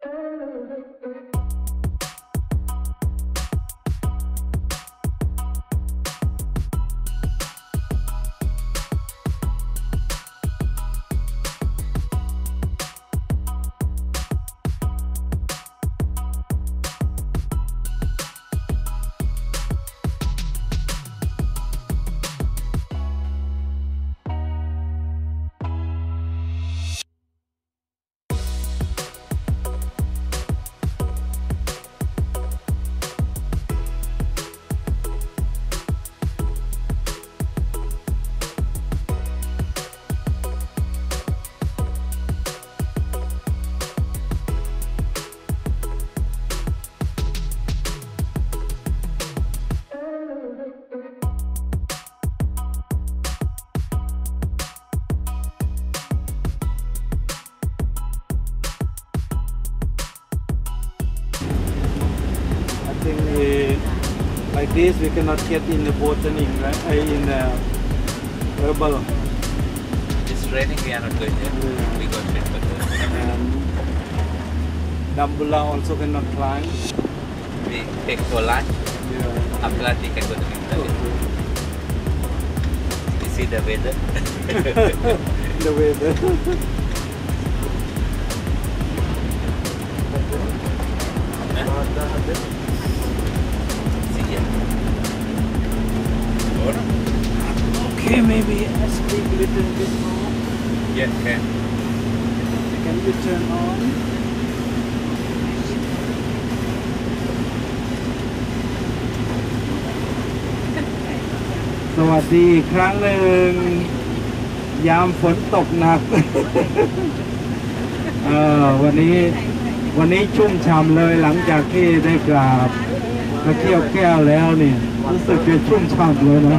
Like this, we cannot get in the botaning, right? In the herbal. It's raining, we are not going there. Yeah. We got it, but and Dambulla also cannot climb. We take for lunch. Yeah. After that, we can go to Nimtali. Okay. You see the weather? The weather. Okay, maybe I speak a little bit more. Yeah, can. Can you turn on? สวัสดีอีกครั้งหนึ่งยามฝนตกหนัก วันนี้ชุ่มฉ่ำเลยหลังจากที่ได้กราบพระเขี้ยวแก้วแล้วนี่รู้สึกจะชุ่มฉ่ำเลยนะ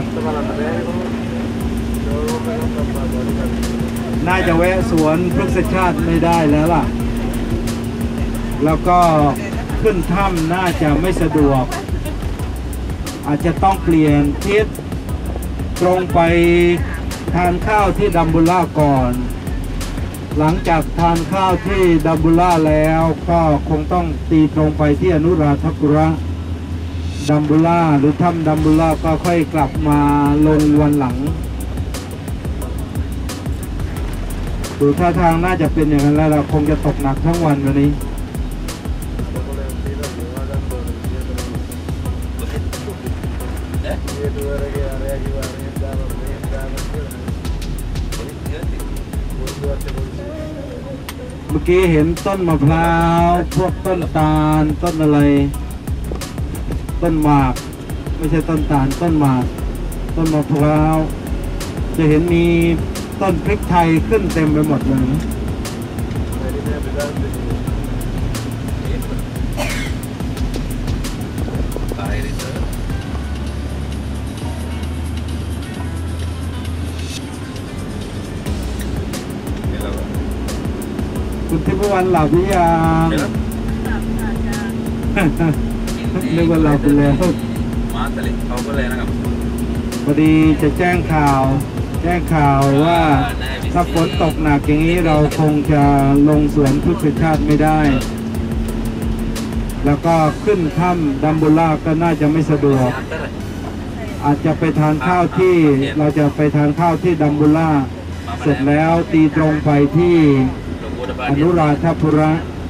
น่าจะแวะสวนพฤกษชาติไม่ได้แล้วล่ะแล้วก็ขึ้นถ้ำน่าจะไม่สะดวกอาจจะต้องเปลี่ยนทิศตรงไปทานข้าวที่ดัมบูล่าก่อนหลังจากทานข้าวที่ดัมบูล่าแล้วก็คงต้องตีตรงไปที่อนุราธปุระดัมบูล่าหรือถ้ำดัมบูล่าก็ค่อยกลับมาลงวันหลังดูท่าทางน่าจะเป็นอย่างนั้นแล้วเราคงจะตกหนักทั้งวันวันนี้เมื่อกี้เห็นต้นมะพร้าวพวกต้นตาลต้นอะไรต้นหมากไม่ใช่ต้นตาลต้นหมากต้นมะพร้าวจะเห็นมีต้นพริกไทยขึ้นเต็มไปหมดเลยคุณทิพวรรณหลับหรือยังนึกว่าหลับไปแล้วพอดีจะแจ้งข่าวว่าถ้าฝนตกหนักอย่างนี้เราคงจะลงสวนพฤกษชาติไม่ได้แล้วก็ขึ้นถ้ำดัมบูล่าก็น่าจะไม่สะดวกอาจจะไปทานข้าวที่เราจะไปทานข้าวที่ดัมบูล่าเสร็จแล้วตีตรงไปที่อนุราธปุระ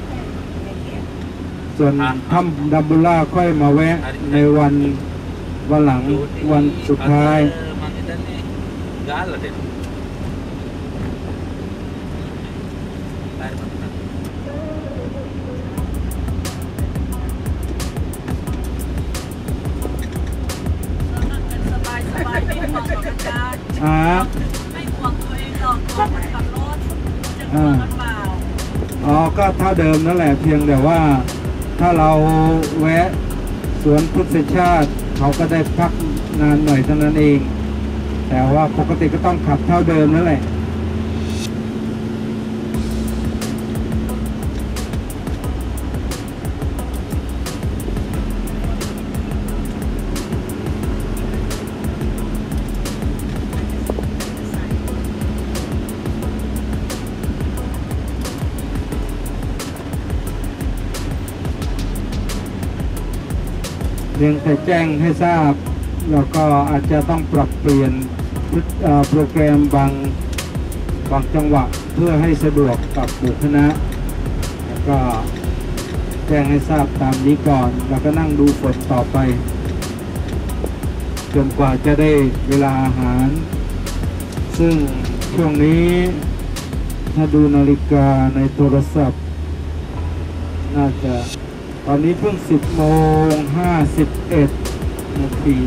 ส่วนถ้ำดัมบูล่าค่อยมาแวะในวันหลังวันสุดท้ายไม่ห่วงตัวเองหรอกตัวคนขับรถจะห่วงหรือเปล่าอ๋อก็เท่าเดิมนั่นแหละเพียงแต่ว่าถ้าเราแวะสวนพฤกษชาติเขาก็ได้พักนานหน่อยเท่านั้นเองแต่ว่าปกติก็ต้องขับเท่าเดิมนั่นแหละพียงแต่แจ้งให้ทราบแล้วก็อาจจะต้องปรับเปลี่ยนโปรแกรมบางจังหวะเพื่อให้สะดวกกับหมู่คณะแล้วก็แจ้งให้ทราบตามนี้ก่อนแล้วก็นั่งดูฝนต่อไปจนกว่าจะได้เวลาอาหารซึ่งช่วงนี้ถ้าดูนาฬิกาในโทรศัพท์น่าจะตอนนี้เพิ่ง10:51 นาที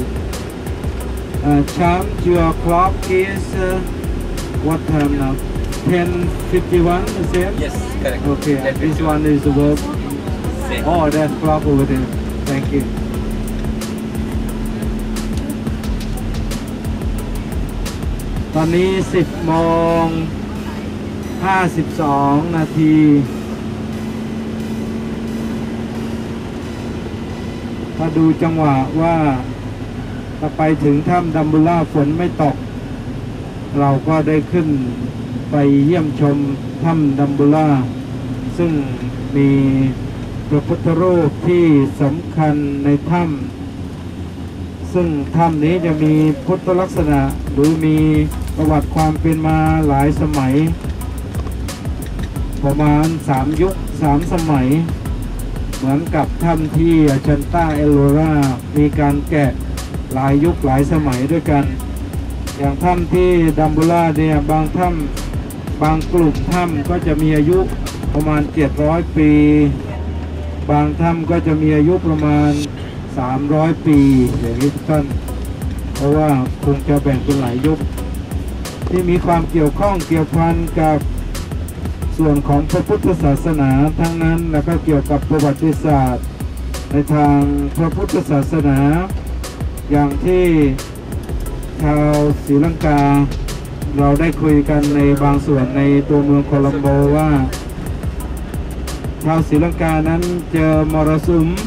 Cham, your clock is what time now? 10:51, the same? Yes, correct. Okay, and this 10:51. one is about. Same. Oh, that clock over there. Thank you. ตอนนี้10:52 นาทีถ้าดูจังหวะว่าถ้าไปถึงถ้ำดัมบูล่าฝนไม่ตกเราก็ได้ขึ้นไปเยี่ยมชมถ้ำดัมบูล่าซึ่งมีพระพุทธรูปที่สำคัญในถ้ำซึ่งถ้ำนี้จะมีพุทธลักษณะหรือมีประวัติความเป็นมาหลายสมัยประมาณ3 ยุค 3 สมัยเหมือนกับถ้ำที่ชันต้าเอลโลรามีการแกะหลายยุคหลายสมัยด้วยกันอย่างถ้ำที่ดัมบูล่าเนี่ยบางถ้ำบางกลุ่มถ้ำก็จะมีอายุประมาณ700 ปีบางถ้ำก็จะมีอายุประมาณ300 ปีอย่างนี้ทุกท่านเพราะว่าคงจะแบ่งเป็นหลายยุคที่มีความเกี่ยวข้องเกี่ยวพันกับส่วนของพระพุทธศาสนาทั้งนั้นแล้วก็เกี่ยวกับประวัติศาสตร์ในทางพระพุทธศาสนาอย่างที่ชาวศรีลังกาเราได้คุยกันในบางส่วนในตัวเมืองโคลัมโบว่าชาวศรีลังกานั้นเจอมรสุม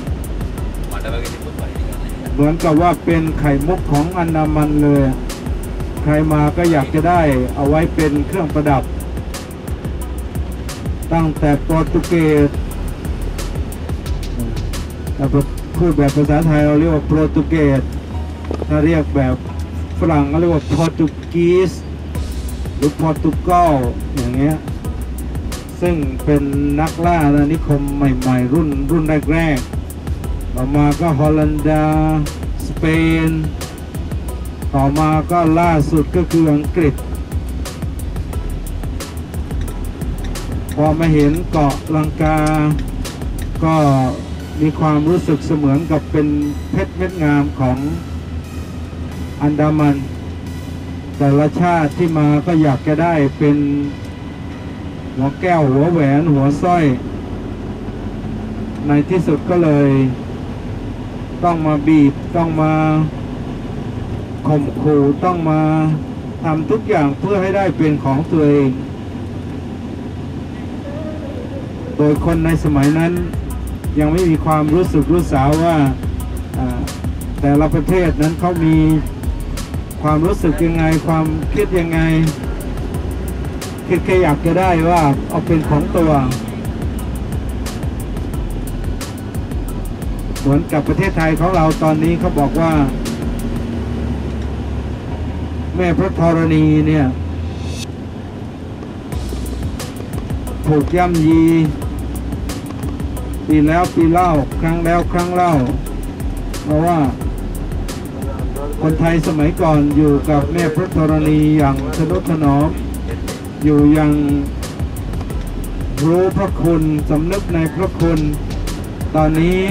เหมือนกับว่าเป็นไข่มุกของอันดามันเลยใครมาก็อยากจะได้เอาไว้เป็นเครื่องประดับตั้งแต่โปรตุเกสถ้าพูดแบบภาษาไทยเราเรียกว่าโปรตุเกสถ้าเรียกแบบฝรั่งก็เรียกว่าโปรตุกีสหรือโปรตุเกสอย่างเงี้ยซึ่งเป็นนักล่าอาณานิคมใหม่ๆรุ่นแรกๆต่อมาก็ฮอลันดาสเปนต่อมาก็ล่าสุดก็คืออังกฤษพอมาเห็นเกาะลังกาก็มีความรู้สึกเสมือนกับเป็นเพชรเม็ดงามของอันดามันแต่ละชาติที่มาก็อยากจะได้เป็นหัวแก้วหัวแหวนหัวสร้อยในที่สุดก็เลยต้องมาบีบต้องมาข่มขู่ต้องมาทำทุกอย่างเพื่อให้ได้เป็นของตัวเองโดยคนในสมัยนั้นยังไม่มีความรู้สึกรู้สาวว่าแต่ละประเทศนั้นเขามีความรู้สึกยังไงความคิดยังไงคิดแค่อยากจะได้ว่าเอาเป็นของตัวเหมือนกับประเทศไทยของเราตอนนี้เขาบอกว่าแม่พระธรณีเนี่ยถูกย่ำยีปีแล้วปีเล่าครั้งแล้วครั้งเล่าเพราะว่าคนไทยสมัยก่อนอยู่กับแม่พระธรณีอย่างทนุถนอมอยู่อย่างรู้พระคุณสำนึกในพระคุณตอนนี้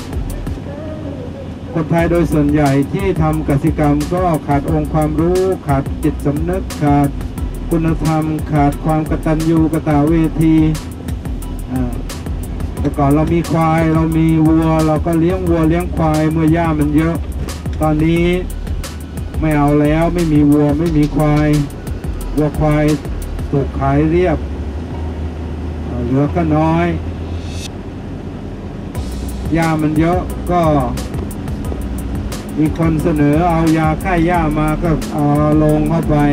คนไทยโดยส่วนใหญ่ที่ทำกสิกรรมก็ขาดองค์ความรู้ขาดจิตสำนึกขาดคุณธรรมขาดความกตัญญูกตเวทีแต่ก่อนเรามีควายเรามีวัวเราก็เลี้ยงวัวเลี้ยงควายเมื่อหญ้ามันเยอะตอนนี้ไม่เอาแล้วไม่มีวัวไม่มีควายวัวควายถูกขายเรียบเหลือก็น้อยหญ้ามันเยอะก็มีคนเสนอเอายาฆ่าหญ้ามาก็เอาลงเข้าไป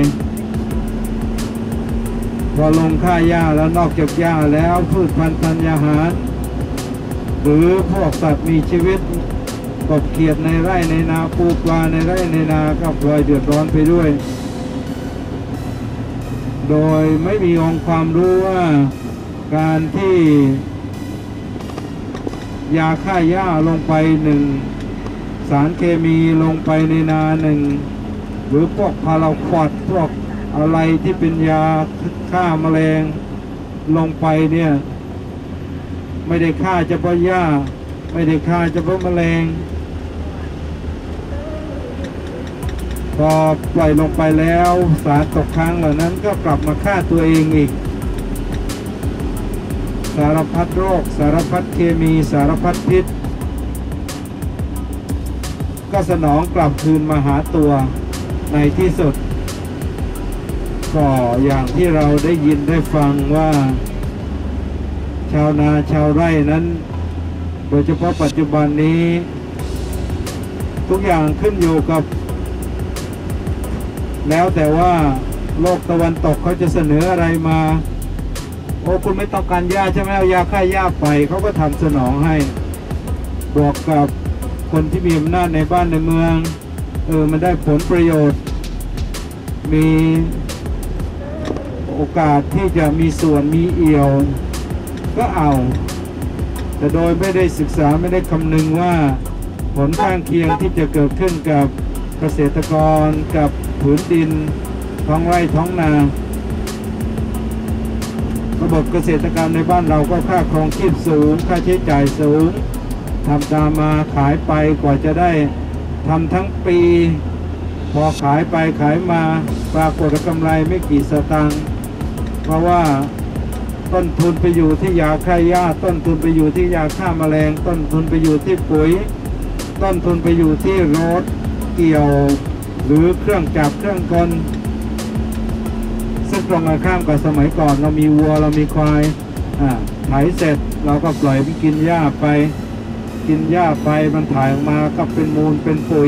พอลงฆ่าหญ้าแล้วนอกจากหญ้าแล้วพืชพันธุ์ธัญญาหารหรือพวกสัตว์มีชีวิตตกบเขียดในไร่ในนาปูปลาในไร่ในนาก็พลอยเดือดร้อนไปด้วยโดยไม่มีองค์ความรู้ว่าการที่ยาฆ่าหญ้าลงไปหนึ่งสารเคมีลงไปในนาหนึ่งหรือพวกพาราควอดพวกอะไรที่เป็นยาฆ่าแมลงลงไปเนี่ยไม่ได้ฆ่าเฉพาะหญ้าไม่ได้ฆ่าเฉพาะแมลงพอปล่อยลงไปแล้วสารตกค้างเหล่านั้นก็กลับมาฆ่าตัวเองอีกสารพัดโรคสารพัดเคมีสารพัดพิษก็สนองกลับคืนมาหาตัวในที่สุดก็อย่างที่เราได้ยินได้ฟังว่าชาวนาชาวไร่นั้นโดยเฉพาะปัจจุบันนี้ทุกอย่างขึ้นอยู่กับแล้วแต่ว่าโลกตะวันตกเขาจะเสนออะไรมาโอ้คุณไม่ต้องการหญ้าใช่ไหมเอายาฆ่าหญ้าไปเขาก็ทำสนองให้บวกกับคนที่มีอำนาจในบ้านในเมืองมันได้ผลประโยชน์มีโอกาสที่จะมีส่วนมีเอี่ยวก็เอาแต่โดยไม่ได้ศึกษาไม่ได้คำนึงว่าผลข้างเคียงที่จะเกิดขึ้นกับเกษตรกรกับผืนดินท้องไร่ท้องนาระบบเกษตรกรรมในบ้านเราก็ค่าครองชีพสูงค่าใช้จ่ายสูงทำตามมาขายไปกว่าจะได้ทำทั้งปีพอขายไปขายมาปรากฏกำไรไม่กี่สตางค์เพราะว่าต้นทุนไปอยู่ที่ยาฆ่าหญ้าต้นทุนไปอยู่ที่ยาฆ่าแมลงต้นทุนไปอยู่ที่ปุ๋ยต้นทุนไปอยู่ที่รถเกี่ยวหรือเครื่องจักรเครื่องกลซึ่งตรงกันข้ามกับสมัยก่อนเรามีวัวเรามีควายไถเสร็จเราก็ปล่อยมันกินหญ้าไปมันถ่ายออกมาก็เป็นมูลเป็นปุ๋ย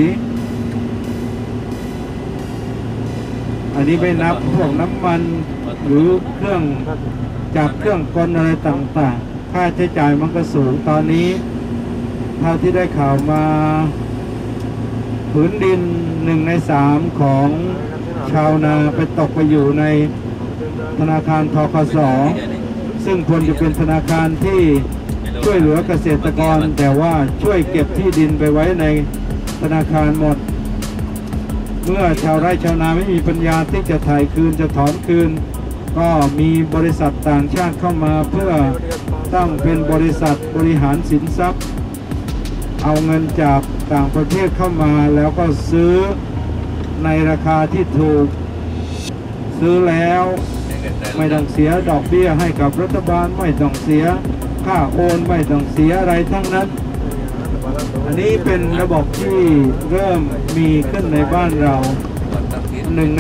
อันนี้ไม่นับพวกน้ำมันหรือเครื่องจักรเครื่องกลอะไรต่างๆค่าใช้จ่ายมันก็สูงตอนนี้เท่าที่ได้ข่าวมาผืนดิน1 ใน 3ของชาวนาไปตกไปอยู่ในธนาคารธคส.ซึ่งควรจะเป็นธนาคารที่ช่วยเหลือเกษตรกรแต่ว่าช่วยเก็บที่ดินไปไว้ในธนาคารหมดเมื่อชาวไร่ชาวนาไม่มีปัญญาที่จะถ่ายคืนจะถอนคืนก็มีบริษัทต่างชาติเข้ามาเพื่อตั้งเป็นบริษัทบริหารสินทรัพย์เอาเงินจากต่างประเทศเข้ามาแล้วก็ซื้อในราคาที่ถูกซื้อแล้วไม่ต้องเสียดอกเบี้ยให้กับรัฐบาลไม่ต้องเสียค่าโอนไม่ต้องเสียอะไรทั้งนั้นอันนี้เป็นระบบที่เริ่มมีขึ้นในบ้านเรา1 ใน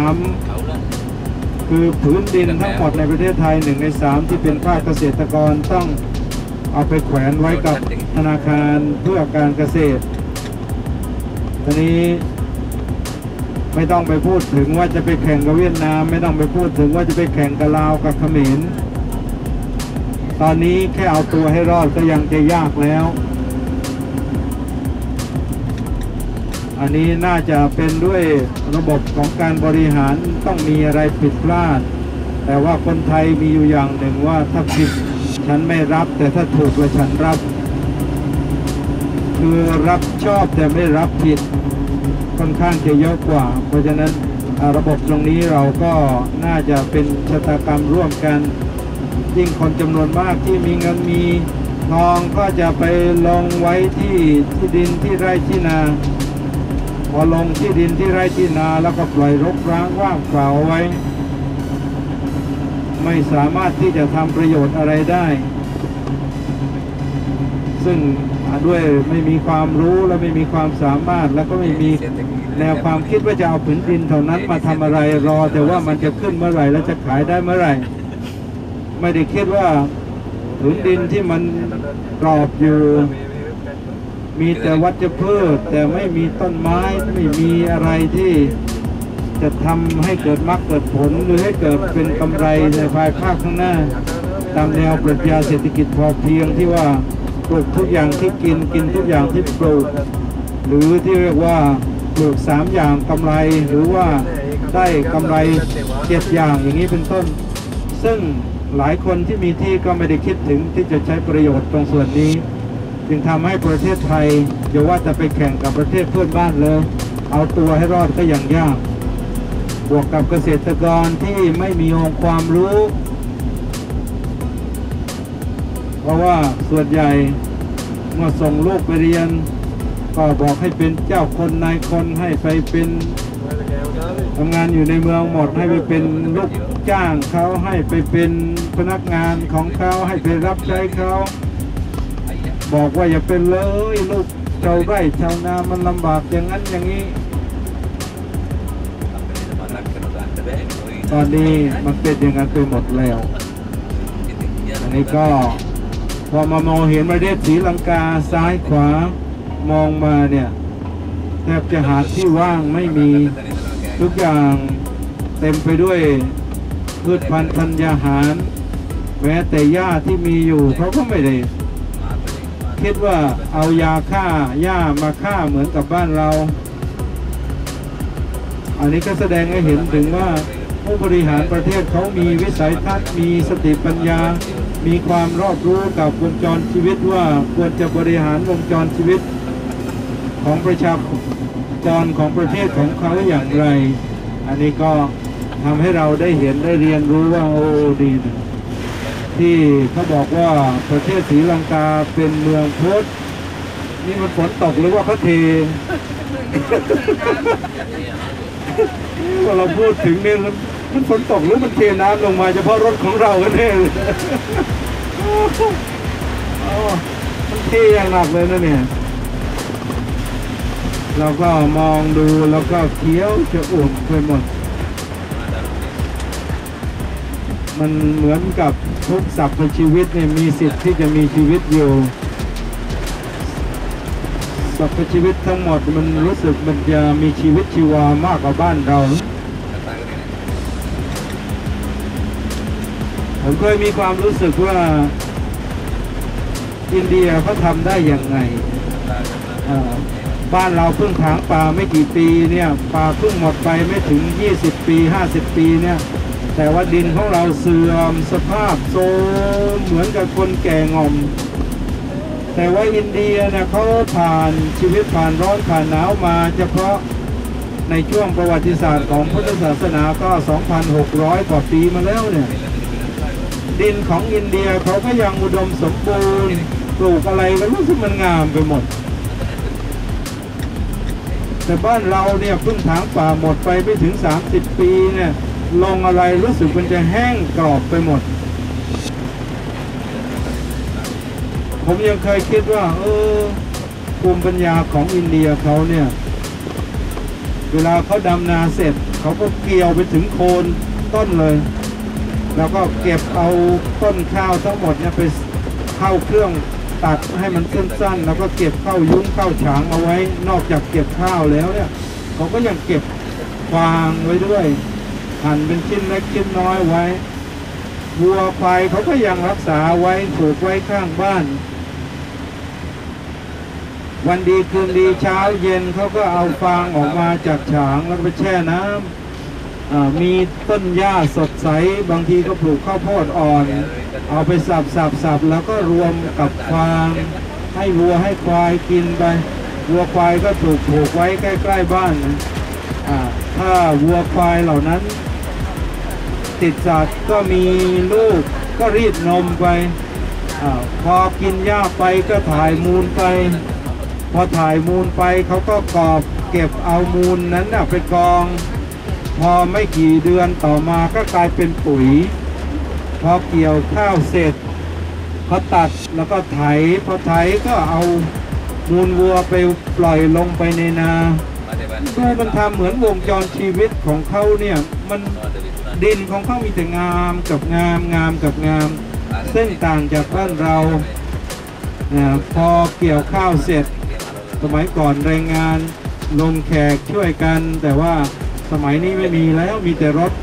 3คือผืนดินทั้งหมดในประเทศไทย1 ใน 3ที่เป็นภาคเกษตรกรต้องเอาไปแขวนไว้กับธนาคารเพื่อการเกษตรตอนนี้ไม่ต้องไปพูดถึงว่าจะไปแข่งกับเวียดนามไม่ต้องไปพูดถึงว่าจะไปแข่งกับลาวกับเขมรตอนนี้แค่เอาตัวให้รอดก็ยังจะยากแล้วอันนี้น่าจะเป็นด้วยระบบของการบริหารต้องมีอะไรผิดพลาดแต่ว่าคนไทยมีอยู่อย่างหนึ่งว่าถ้าผิดฉันไม่รับแต่ถ้าถูกแล้วฉันรับคือรับชอบแต่ไม่รับผิดค่อนข้างจะเยอะกว่าเพราะฉะนั้นระบบตรงนี้เราก็น่าจะเป็นชะตากรรมร่วมกันยิ่งคนจำนวนมากที่มีเงินมีทองก็จะไปลงไว้ที่ดินที่ไร่ที่นาพอลงที่ดินที่ไร่ที่นาแล้วก็ปล่อยรกร้างว่างเปล่าไว้ไม่สามารถที่จะทำประโยชน์อะไรได้ซึ่งด้วยไม่มีความรู้และไม่มีความสามารถแล้วก็ไม่มีแนวความคิดว่าจะเอาผืนดินเท่านั้นมาทำอะไรรอแต่ว่ามันจะขึ้นเมื่อไหร่และจะขายได้เมื่อไหร่ไม่ได้คิดว่าผืนดินที่มันกรอบอยู่มีแต่วัชพืชแต่ไม่มีต้นไม้ไม่มีอะไรที่จะทำให้เกิดมรรคเกิดผลหรือให้เกิดเป็นกำไรในภายภาคข้างหน้าตามแนวปรัชญาเศรษฐกิจพอเพียงที่ว่าปลูกทุกอย่างที่กินทุกอย่างที่ปลูกหรือที่เรียกว่าปลูก3 อย่างกำไรหรือว่าได้กำไร7 อย่างอย่างนี้เป็นต้นซึ่งหลายคนที่มีที่ก็ไม่ได้คิดถึงที่จะใช้ประโยชน์ตรงส่วนนี้จึงทำให้ประเทศไทยอย่าว่าจะไปแข่งกับประเทศเพื่อนบ้านเลยเอาตัวให้รอดก็ยังยากบวกกับเกษตรกรที่ไม่มีองค์ความรู้เพราะว่าส่วนใหญ่เมื่อส่งลูกไปเรียนก็บอกให้เป็นเจ้าคนนายคนให้ไปเป็นทำงานอยู่ในเมืองหมดให้ไปเป็นลูกจ้างเขาให้ไปเป็นพนักงานของเขาให้ไปรับใช้เขาบอกว่าอย่าเป็นเลยลูกชาวไร่ชาวนามันลำบากอย่างนั้นอย่างนี้ตอนนี้มันเป็นอย่างนั้นไปหมดแล้วอันนี้ก็พอมามองเห็นประเทศศรีลังกาซ้ายขวามองมาเนี่ยแทบจะหาที่ว่างไม่มีทุกอย่างเต็มไปด้วยพืชพันธุ์ธัญญาหารแม้แต่หญ้าที่มีอยู่เขาก็ไม่ได้คิดว่าเอายาฆ่าหญ้ามาฆ่าเหมือนกับบ้านเราอันนี้ก็แสดงให้เห็นถึงว่าผู้บริหารประเทศเขามีวิสัยทัศน์มีสติปัญญามีความรอบรู้กับวงจรชีวิตว่าควรจะบริหารวงจรชีวิตของประชากรของประเทศของเขาอย่างไรอันนี้ก็ทำให้เราได้เห็นได้เรียนรู้ว่าโอ้ดีนะที่เขาบอกว่าประเทศศรีลังกาเป็นเมืองพุทธนี่มันฝนตกหรือว่าเขาเทพอเราพูดถึงเนี่ยมันฝนตกหรือมันเทน้ำลงมาเฉพาะรถของเราแน่เลยมันเทอย่างหนักเลยนะเนี่ยเราก็มองดูแล้วก็เขียวจะอุ่นไปหมดมันเหมือนกับทุกสรรพชีวิตเนี่ยมีสิทธิ์ที่จะมีชีวิตอยู่สรรพชีวิตทั้งหมดมันรู้สึกมันจะมีชีวิตชีวามากกว่าบ้านเราผมเคยมีความรู้สึกว่าอินเดียเขาทำได้อย่างไงบ้านเราเพิ่งถางป่าไม่กี่ปีเนี่ยป่าเพิ่งหมดไปไม่ถึง20 ปี50 ปีเนี่ยแต่ว่าดินของเราเสื่อมสภาพโทรมเหมือนกับคนแก่งอมแต่ว่าอินเดียเนี่ยเขาผ่านชีวิตผ่านร้อนผ่านหนาวมาเฉพาะในช่วงประวัติศาสตร์ของพุทธศาสนาก็ 2,600 กว่าปีมาแล้วเนี่ยดินของอินเดียเขาก็ยังอุดมสมบูรณ์ปลูกอะไรก็รู้สึกมันงามไปหมดแต่บ้านเราเนี่ยเพิ่งถางป่าหมดไปไม่ถึง30 ปีเนี่ยลงอะไรรู้สึกมันจะแห้งกรอบไปหมดผมยังเคยคิดว่าภูมิปัญญาของอินเดียเขาเนี่ยเวลาเขาดำนาเสร็จเขาก็เกี่ยวไปถึงโคนต้นเลยแล้วก็เก็บเอาต้นข้าวทั้งหมดเนี่ยไปเข้าเครื่องตัดให้มันสั้นๆแล้วก็เก็บเข้ายุ้งเข้าฉางเอาไว้นอกจากเก็บข้าวแล้วเนี่ยเขาก็ยังเก็บฟางไว้ด้วยหั่นเป็นชิ้นเล็กชิ้นน้อยไว้วัวควายเขาก็ยังรักษาไว้ผูกไว้ข้างบ้านวันดีคืนดีเช้าเย็นเขาก็เอาฟางออกมาจากฉางแล้วไปแช่น้ำมีต้นหญ้าสดใสบางทีก็ปลูกข้าวโพดอ่อนเอาไปสับแล้วก็รวมกับฟางให้วัวให้ควายกินไปวัวควายก็ถูกผูกไว้ใกล้ๆบ้านถ้าวัวควายเหล่านั้นติดสัตว์ก็มีลูกก็รีดนมไปพอกินหญ้าไปก็ถ่ายมูลไปพอถ่ายมูลไปเขาก็กอบเก็บเอามูลนั้นไปกองพอไม่กี่เดือนต่อมาก็กลายเป็นปุ๋ยพอเกี่ยวข้าวเสร็จเขาตัดแล้วก็ไถพอไถก็เอามูลวัวไปปล่อยลงไปในนาดูมันทำเหมือนวงจรชีวิตของเขาเนี่ยมันดินของเขามีแต่งามกับงามงามกับงามซึ่งต่างจากบ้านเราพอเกี่ยวข้าวเสร็จสมัยก่อนแรงงานลงแขกช่วยกันแต่ว่าสมัยนี้ไม่มีแล้วมีแต่รถ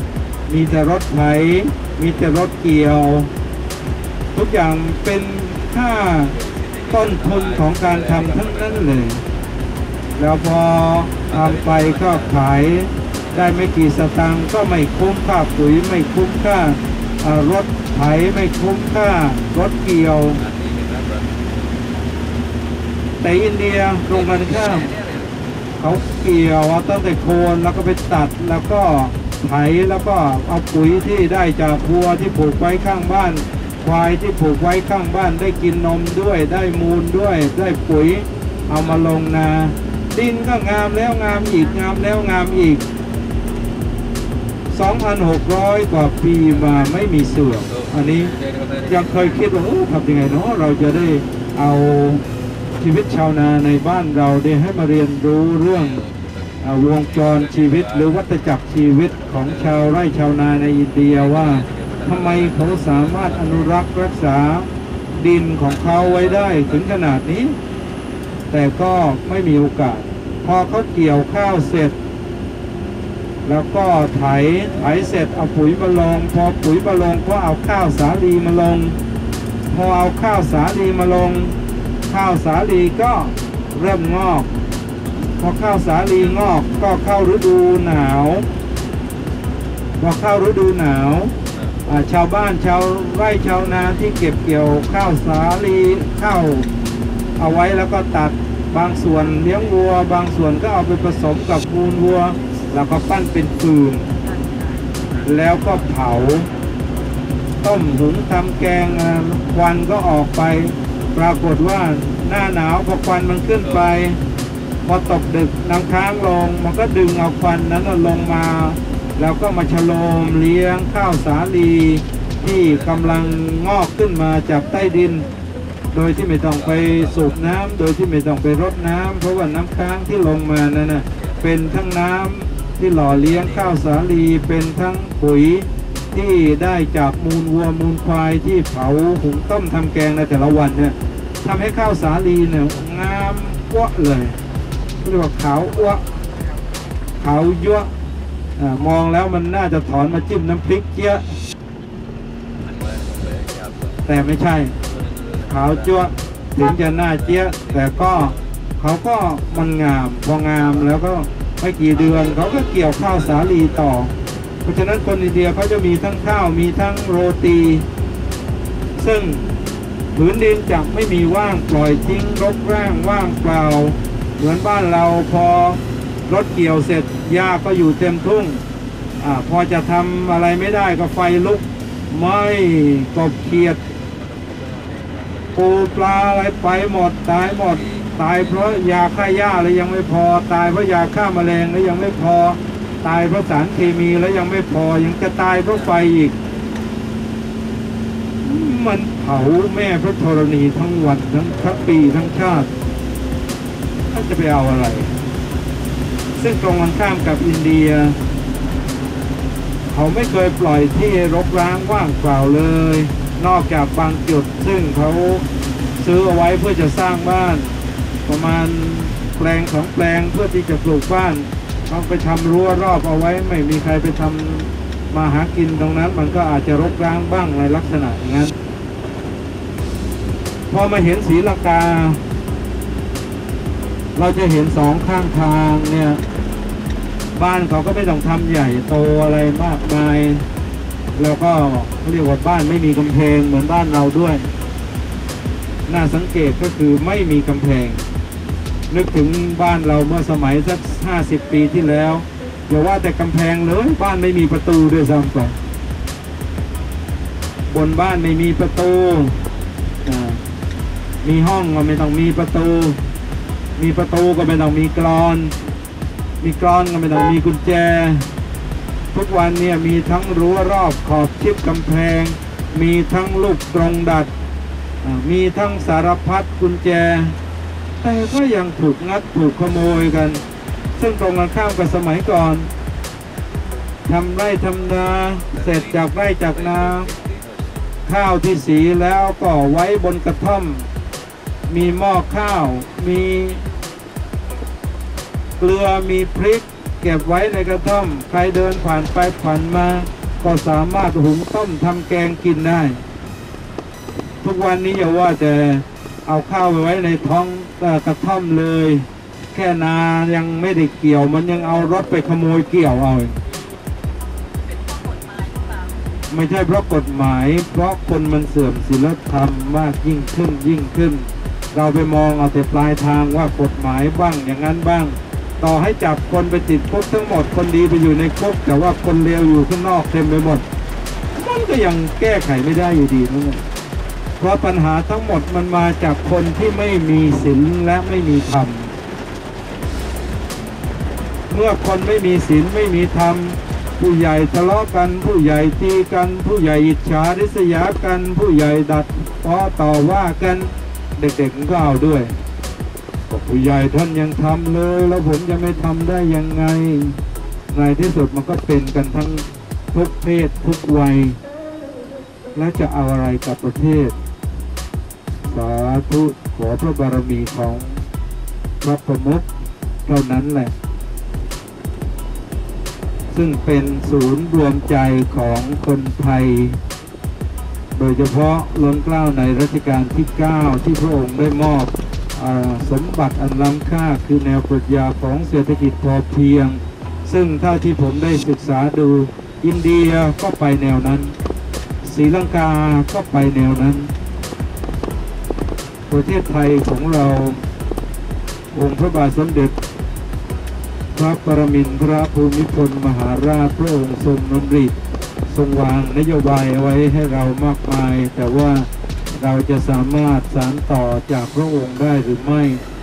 ไถมีแต่รถเกี่ยวทุกอย่างเป็นค่าต้นทุนของการทำทั้งนั้นเลยแล้วพอทำไปก็ขายได้ไม่กี่สตางค์ก็ไม่คุ้มค่าปุ๋ยไม่คุ้มค่ารถไถไม่คุ้มค่ารถเกี่ยวแต่อินเดียตรงกันข้ามเขาเกี่ยวตั้งแต่โคนแล้วก็ไปตัดแล้วก็ไถแล้วก็เอาปุ๋ยที่ได้จากวัวที่ผูกไว้ข้างบ้านควายที่ผูกไว้ข้างบ้านได้กินนมด้วยได้มูลด้วยได้ปุ๋ยเอามาลงนาดินก็งามแล้วงามอีกงามแล้วงามอีก 2,600 กว่าปีมาไม่มีเสื่อมอันนี้ยังเคยคิดว่าทำยังไงเนาะเราจะได้เอาชีวิตชาวนาในบ้านเราได้ให้มาเรียนรู้เรื่องวงจรชีวิตหรือวัฏจักรชีวิตของชาวไร่ชาวนาในอินเดียว่าทำไมเขาสามารถอนุรักษ์รักษาดินของเขาไว้ได้ถึงขนาดนี้แต่ก็ไม่มีโอกาสพอเขาเกี่ยวข้าวเสร็จแล้วก็ไถเสร็จเอาปุ๋ยมาลงพอปุ๋ยมาลงก็เอาข้าวสาลีมาลงพอเอาข้าวสาลีมาลงข้าวสาลีก็เริ่มงอกพอข้าวสาลีงอกก็เข้าฤดูหนาวพอเข้าฤดูหนาวชาวบ้านชาวไร่ชาวนาที่เก็บเกี่ยวข้าวสาลีข้าวเอาไว้แล้วก็ตัดบางส่วนเลี้ยงวัวบางส่วนก็เอาไปผสมกับมูลวัวแล้วก็ปั้นเป็นฟืนแล้วก็เผาต้มหุงทำแกงควันก็ออกไปปรากฏว่าหน้าหนาวพอควันมันขึ้นไปพอตกดึกน้ำค้างลงมันก็ดึงเอาควันนั้นลงมาแล้วก็มาฉโลมเลี้ยงข้าวสาลีที่กำลังงอกขึ้นมาจากใต้ดินโดยที่ไม่ต้องไปสูบน้ำโดยที่ไม่ต้องไปรดน้ำเพราะว่าน้ำค้างที่ลงมานั่นนะเป็นทั้งน้ำที่หล่อเลี้ยงข้าวสาลีเป็นทั้งปุ๋ยที่ได้จากมูลวัวมูลควายที่เผาหุงต้มทำแกงในแต่ละวันเนี่ยทำให้ข้าวสาลีเนี่ยงามอ้วเลยเรียกว่าขาวอ้วขาวยั่วมองแล้วมันน่าจะถอนมาจิ้มน้ำพริกเจี๊ยะแต่ไม่ใช่ขาวจั่วถึงจะหน้าเจี๊ยะแต่ก็เขาก็มันงามพองามแล้วก็ไม่กี่เดือนเขาก็เกี่ยวข้าวสาลีต่อเพราะฉะนั้นคนอินเดียเขาจะมีทั้งข้าวมีทั้งโรตีซึ่งผืนดินจะไม่มีว่างปล่อยทิ้งรกร้างว่างเปล่าเหมือนบ้านเราพอรถเกี่ยวเสร็จหญ้าก็อยู่เต็มทุ่งพอจะทำอะไรไม่ได้ก็ไฟลุกไหม้กบเขียดปูปลาอะไรไปหมดตายหมดตายเพราะยาฆ่าหญ้าแล้วยังไม่พอตายเพราะยาฆ่าแมลงแล้วยังไม่พอตายเพราะสารเคมีแล้วยังไม่พอยังจะตายเพราะไฟอีกมันเผาแม่พระธรณีทั้งวันทั้งปีทั้งชาติท่านจะไปเอาอะไรซึ่งตรงกันข้ามกับอินเดียเขาไม่เคยปล่อยที่รกร้างว่างเปล่าเลยนอกจากบางจุดซึ่งเขาซื้อเอาไว้เพื่อจะสร้างบ้านประมาณแปลง2 แปลงเพื่อที่จะปลูกบ้านเขาไปทำรั้วรอบเอาไว้ไม่มีใครไปทำมาหากินตรงนั้นมันก็อาจจะรกร้างบ้างในลักษณะอย่างนั้นพอมาเห็นศรีลังกาเราจะเห็น2 ข้างทางเนี่ยบ้านเขาก็ไม่ต้องทำใหญ่โตอะไรมากมายแล้วก็เรียกว่าบ้านไม่มีกำแพงเหมือนบ้านเราด้วยน่าสังเกตก็คือไม่มีกำแพงนึกถึงบ้านเราเมื่อสมัยสัก50 ปีที่แล้วอย่าว่าแต่กำแพงเลยบ้านไม่มีประตูด้วยซ้ำไปบนบ้านไม่มีประตูมีห้องก็ไม่ต้องมีประตูมีประตูก็ไม่ต้องมีกลอนมีกลอนก็ไม่ต้องมีกุญแจทุกวันเนี่ยมีทั้งรั้วรอบขอบชิดกำแพงมีทั้งลูกกรงดัดมีทั้งสารพัดกุญแจแต่ก็ยังถูกงัดถูกขโมยกันซึ่งตรงกันข้ามกับสมัยก่อนทำไร่ทำนาเสร็จจากไร่จากนาข้าวที่สีแล้วก็ไว้บนกระท่อมมีหม้อข้าวมีเกลือมีพริกเก็บไว้ในกระท่อมใครเดินผ่านไปผ่านมาก็สามารถหุงต้มทำแกงกินได้ทุกวันนี้อย่าว่าแต่เอาข้าวไปไว้ในท้องกระท่อมเลย แค่นายังไม่ได้เกี่ยวมันยังเอารถไปขโมยเกี่ยวเอาเป็นข้อกฎหมายหรือเปล่าไม่ใช่เพราะกฎหมาย เพราะคนมันเสื่อมศีลธรรมมากยิ่งขึ้น เราไปมองเอาแต่ปลายทางว่ากฎหมายบ้างอย่างนั้นบ้าง ต่อให้จับคนไปติดคุกทั้งหมดคนดีไปอยู่ในคุกแต่ว่าคนเลวอยู่ข้างนอกเต็มไปหมดมันก็ยังแก้ไขไม่ได้อยู่ดีนั่นแหละเพราะปัญหาทั้งหมดมันมาจากคนที่ไม่มีศีลและไม่มีธรรมเมื่อคนไม่มีศีลไม่มีธรรมผู้ใหญ่ทะเลาะกันผู้ใหญ่ตีกันผู้ใหญ่อิจฉาริษยากันผู้ใหญ่ดัดพ้อต่อว่ากันเด็กๆก็เอาด้วยบอกผู้ใหญ่ท่านยังทำเลยแล้วผมจะไม่ทำได้ยังไงในที่สุดมันก็เป็นกันทั้งทุกเพศทุกวัยและจะเอาอะไรกับประเทศสาธุขอพระบารมีของพระประมุขเท่านั้นแหละซึ่งเป็นศูนย์รวมใจของคนไทยโดยเฉพาะล้นเกล้าในรัชกาลที่ 9ที่พระองค์ได้มอบสมบัติอันล้ำค่าคือแนวปรัชญาของเศรษฐกิจพอเพียงซึ่งเท่าที่ผมได้ศึกษาดูอินเดียก็ไปแนวนั้นศรีลังกาก็ไปแนวนั้นประเทศไทยของเราองค์พระบาทสมเด็จพระปรมินทรภูมิพลมหาราชพระองค์ทรงดำริทรงวางนโยบายไว้ให้เรามากมายแต่ว่าเราจะสามารถสานต่อจากพระองค์ได้หรือไม่